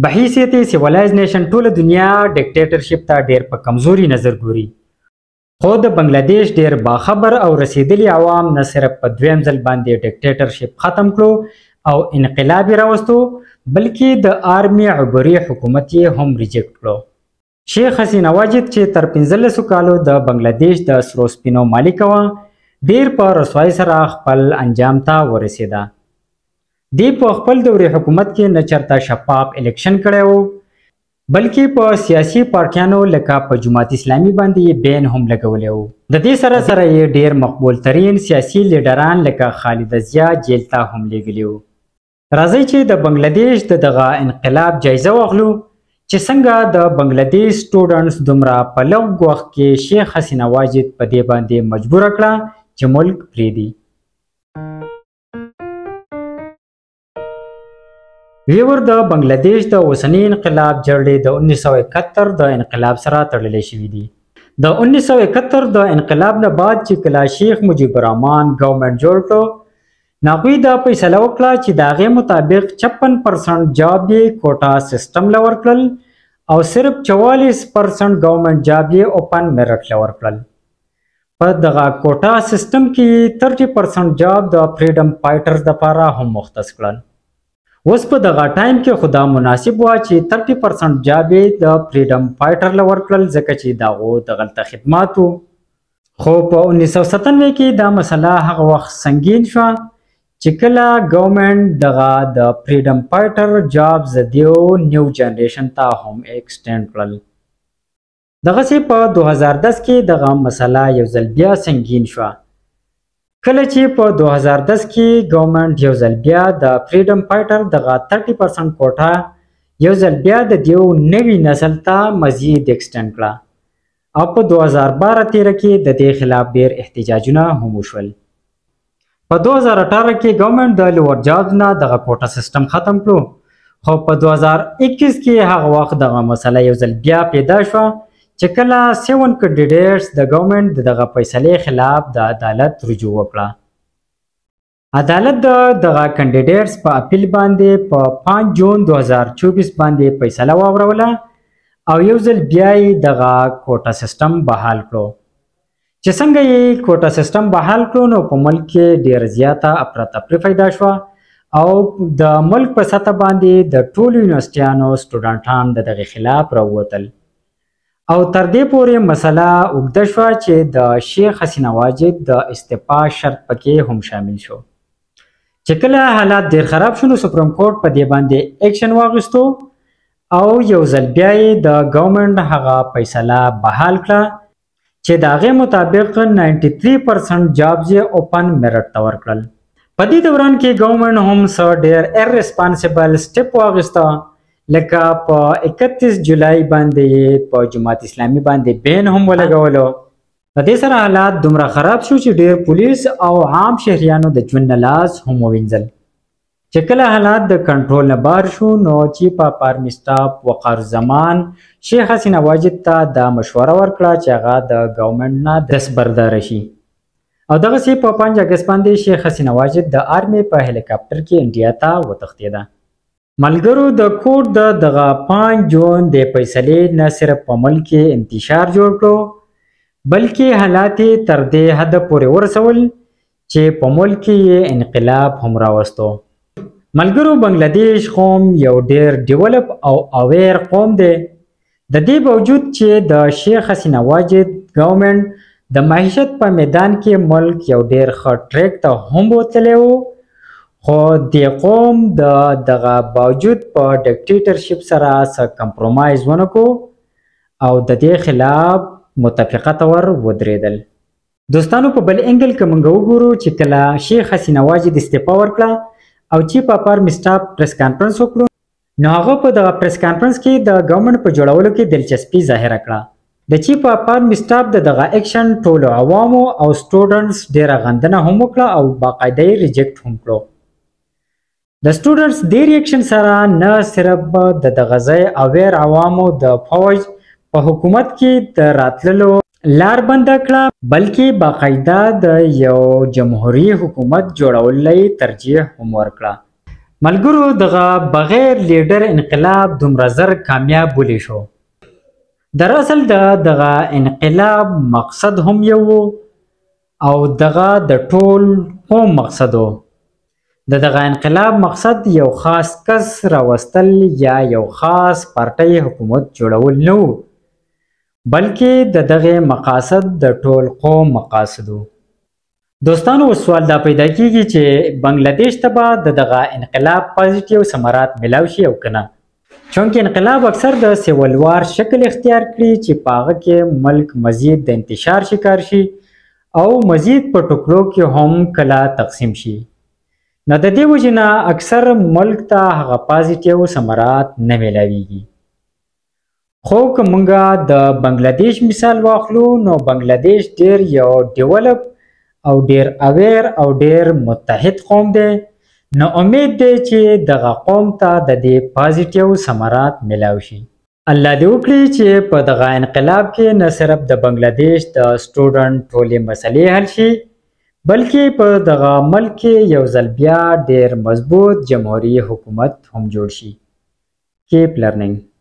بحیثیت سیولایز نیشن ټوله دنیا ډیکټیټرشپ ته ډیر په کمزوري نظر ګوري. خو د بنگلاديش ډیر باخبر او رسیدلی عوام نه صرف په دویم ځل باندې ډیکټیټرشپ ختم کړو او انقلاب راوستو، بلکې د آرمي عبوري حکومت یې هم ریجیکټ کړو. شیخ حسینه واجد چې تر 15 کالو د بنگلاديش د سرو سپینو مالک وه، ډیر په رسوایی سره خپل انجام ته ورسېده. دی په خپل دورې حکومت کې نه چرته شفاف الیکشن کړی و، بلکې په سیاسي پارټیانو لکه په جماعت اسلامي باندې یې بین هم لګولی و. د دې سره سره یې ډیر مقبول ترین سیاسي لیډران لکه خالد ضیا جیل ته هم لیږلي وو. راځئ چې د بنگلاديش د دغه انقلاب جایزه واخلو چې څنګه د بنگلاديش سټوډنټس دومره په لږ وخت کې شیخ حسینه واجد په دې باندې مجبوره کړه چې ملک پرېږدي. ویور د بنگلاديش د اوسني انقلاب جرړې د 1971 د انقلاب سره تړلې شوي دي. د 1971 د انقلاب نه بعد چې کله شیخ مجیب الرحمن ګورنمنټ جوړ کړو، ناغوی دا فیصله وکړه چې د هغې مطابق 56% جاب یې کوټا سیسټم له ورکړل او صرف 44% ګورنمنټ جاب یې اوپن میرټ له ورکړل. په دغه کوټا سیسټم کې 30% جاب د فریډم فایټرز دپاره هم مختص کړل. اوس په دغه ټایم کې خو دا مناسب وه چې 30% جاب یې د فریډم فایټر له ورکړل، ځکه چې د هغو د غلطه خدمات و. خو په 1997 کې دا مسله هغه وخت سنګین شوه چې کله ګورنمنټ دغه د فریډم فایټر جابز د دیو نیو جنریشن ته هم ایکسټینډ کړل. دغسې په 2010 کې دغه مسله یو ځل بیا سنګین شوه، کله چې په 2010 کې ګورنمنټ یو ځل بیا د فریډم فایټر دغه 30% کوټه یو ځل بیا د دیو نوي نسل ته مزید ایکسټینډ کړه او په 2012-13 کې د دې خلاف ډیر احتجاجونه هم وشول. په 2018 کې ګورنمنټ د لوور جابز نه دغه کوټا سیسټم ختم کړو، خو په 2021 کې هغه وخت دغه مسله یو ځل بیا پیدا شوه چې کله 7 کینډیډیټس د ګورنمنټ د دغه فیصلې خلاف د عدالت رجوع وکړه. عدالت د دغه کینډیډیټس په اپیل باندې په 5 جون 2024 باندې فیصله واوروله او یو ځل بیا یې دغه کوټا سیسټم بحال کړو. چې څنګه یې کوټا سیسټم بحال کړو، نو په ملک کې ډېره زیاته افراتفري پیدا شوه او د ملک په سطح باندې د ټولو یونیورسټیانو سټوډنټان د دغې خلاف راووتل او تر دې پورې مسله اوږده شوه چې د شیخ حسینه واجد د استعفا شرط پکې هم شامل شو. چې کله حالات ډېر خراب شو، نو سپریم کورټ په دې باندې ایکشن واخیستو او یو ځل بیا یې د ګورنمنټ هغه فیصله بحال کړه چې د هغې مطابق 93% جابز یې اوپن میرټ ته ورکړل. په دې دوران کې ګورنمنټ هم څه ډېر ایرریسپانسبل سټیپ واخیسته، لکه په 31 جولای باندې یې په جماعت اسلامي باندې بین هم ولګولو. د دې سره حالات دومره خراب شو چې ډېر پولیس او عام شهریانو د ژوند نه لاس هم ووینځل. چې کله حالات د کنټرول نه بهر شو، نو چیف اف آرمي سټاف وقار زمان شیخ حسینه واجد ته دا مشوره ورکړه چې هغه د ګورنمنټ نه دستبرداره شي او دغسې په 5 اګست باندې شیخ حسینه واجد د آرمي په هلیکاپټر کې انډیا ته وتښتېده. ملګرو د کوټ د دغه 5 جون د فیصلې نه صرف په ملک کې انتشار جوړ کړو، بلکې حالات یې تر دې حده پورې ورسول چې په ملک کې یې انقلاب هم راوستو. ملګرو بنگلاديش قوم یو ډیر ډیولپ او اویر قوم دی. د دې باوجود چې د شیخ حسینه واجد ګورنمنټ د معیشت په میدان کې ملک یو ډیر ښه ټریک ته هم بوتلی و، خو دې قوم د دغه باوجود په ډیکټیټرشپ سره څه کمپرومایز ونه کړو او د دې خلاف متفقه طور ودرېدل. دوستانو په بل انګل که موږ وګورو چې کله شیخ حسینه واجد استعفا ورکړه او چیف اف آرمي سټاف پریس کانفرنس وکړو، نو هغه په دغه پریس کانفرنس کې د ګورنمنټ په جوړولو کې دلچسپي ظاهره کړه. د چیف اف آرمي سټاف د دغه ایکشن ټولو عوامو او سټوډنټس ډیره غندنه هم وکړه او باقاعده یې ریجیکټ هم کړو. د سټوډنټس دې ریاکشن سره نه صرف د دغه ځای اویر عوامو د فوج په حکومت کې د راتللو لار بنده کړه، بلکې باقاعده د یو جمهوریت حکومت جوړولو ترجیح هم ورکړه. ملګرو دغه بغیر لیډر انقلاب دومره زر کامیاب ولې شو؟ در اصل دغه انقلاب مقصد هم یو او دغه د ټول قوم مقصد و. دغه انقلاب مقصد یو خاص کس راوستل یا یو خاص پارټۍ حکومت جوړول نه و، بلکې دغه مقاصد د ټول قوم مقاصد و. دوستانو اوس سوال دا پیدا کیږي چې بنگلادیش ته به دغه انقلاب پازیټیو ثمرات ملاو شي او کنه، چونکه انقلاب اکثر د سیول وار شکل اختیار کړي چې په هغه کې ملک مزید د انتشار شکار شي او مزید په ټوکرو کې هم کله تقسیم شي. نو د دې وجې نه اکثر ملک ته هغه پازیټیو ثمرات نه میلاویږي. خو که موږ د بنگلادیش مثال واخلو نو بنگلادیش ډیر یو ډیولپ او ډیر اویر او ډیر متحد قوم دی، نو امید دی چې دغه قوم ته د دې پازیټیو ثمرات میلاو شي. الله دې وکړي چې په دغه انقلاب کې نه صرف د بنگلادیش د سټوډنټ ټولې مسلې حل شي، بلکې په دغه ملک کې یو ځل بیا ډیر مضبوط جمهوریت حکومت هم جوړ شي. کیپ لرننګ.